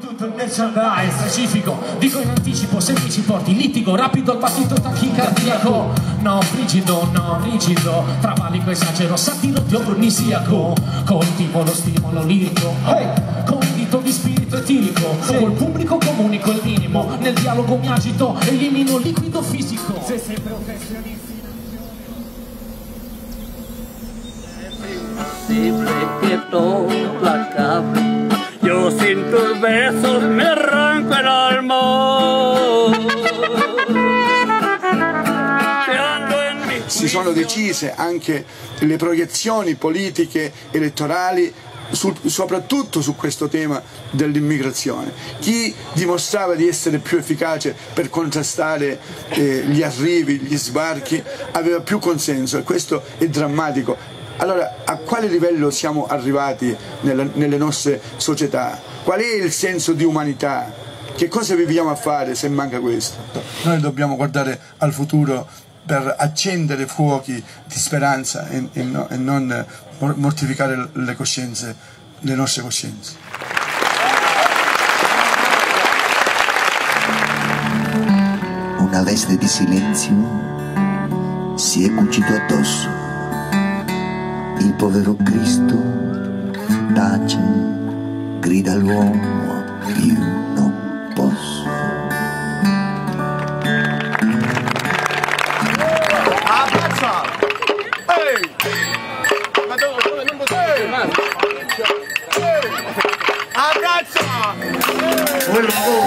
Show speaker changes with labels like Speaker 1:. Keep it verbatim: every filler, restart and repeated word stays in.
Speaker 1: tutto il merchandise specifico, dico in anticipo, semplici porti, litigo, rapido al battito tachicardiaco. No, frigido, no, rigido, travalico, esagero, satiro, dionisiaco. Coltivo lo stimolo lirico, hey! Convito di spirito etirico, sì. Col pubblico comunico il minimo, nel dialogo mi agito, elimino liquido fisico. Sei sempre professionista.
Speaker 2: Que todo implacable, yo sin tus besos me arranco el alma.
Speaker 3: Si sono decise anche le proiezioni politiche elettorali sul, soprattutto su questo tema dell'immigrazione. Chi dimostrava di essere più efficace per contrastare eh, gli arrivi, gli sbarchi, aveva più consenso, e questo è drammatico. Allora, a quale livello siamo arrivati nella, nelle nostre società? Qual è il senso di umanità? Che cosa viviamo a fare se manca questo? Noi dobbiamo guardare al futuro per accendere fuochi di speranza e, e, no, e non mortificare le coscienze, le nostre coscienze.
Speaker 4: Una veste di silenzio si è cucito addosso. Il povero Cristo tace, grida all'uomo, io non posso.
Speaker 3: Abbazza! Ehi! Ma dove non posso fermare? Abbazza!